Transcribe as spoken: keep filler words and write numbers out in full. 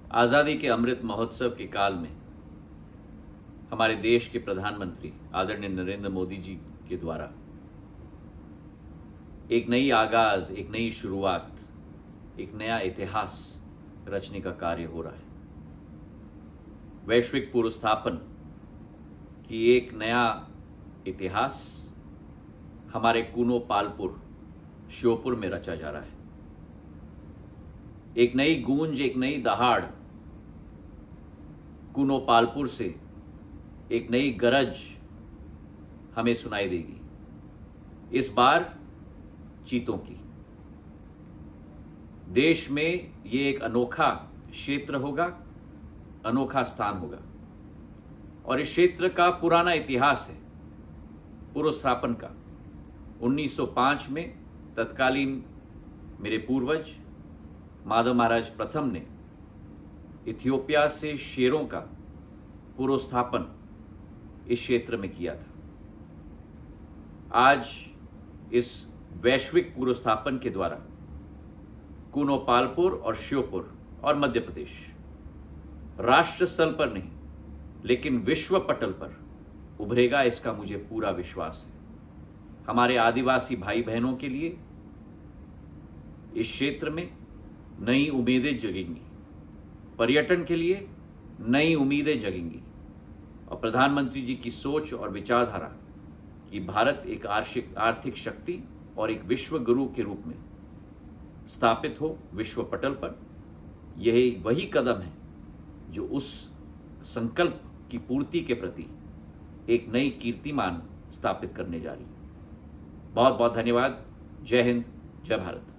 आज़ादी के अमृत महोत्सव के काल में हमारे देश के प्रधानमंत्री आदरणीय नरेंद्र मोदी जी के द्वारा एक नई आगाज, एक नई शुरुआत, एक नया इतिहास रचने का कार्य हो रहा है। वैश्विक पुनर्स्थापन की एक नया इतिहास हमारे कूनो पालपुर श्योपुर में रचा जा रहा है। एक नई गूंज, एक नई दहाड़ कूनो पालपुर से, एक नई गरज हमें सुनाई देगी, इस बार चीतों की। देश में ये एक अनोखा क्षेत्र होगा, अनोखा स्थान होगा और इस क्षेत्र का पुराना इतिहास है पुनर्स्थापन का। उन्नीस सौ पाँच में तत्कालीन मेरे पूर्वज माधव महाराज प्रथम ने इथियोपिया से शेरों का पुनर्स्थापन इस क्षेत्र में किया था। आज इस वैश्विक पुनर्स्थापन के द्वारा कूनो पालपुर और श्योपुर और मध्य प्रदेश राष्ट्र स्तर पर नहीं लेकिन विश्व पटल पर उभरेगा, इसका मुझे पूरा विश्वास है। हमारे आदिवासी भाई बहनों के लिए इस क्षेत्र में नई उम्मीदें जगेंगी, पर्यटन के लिए नई उम्मीदें जगेंगी और प्रधानमंत्री जी की सोच और विचारधारा कि भारत एक आर्थिक शक्ति और एक विश्व गुरु के रूप में स्थापित हो विश्व पटल पर, यही वही कदम है जो उस संकल्प की पूर्ति के प्रति एक नई कीर्तिमान स्थापित करने जा रही है। बहुत बहुत धन्यवाद। जय हिंद, जय भारत।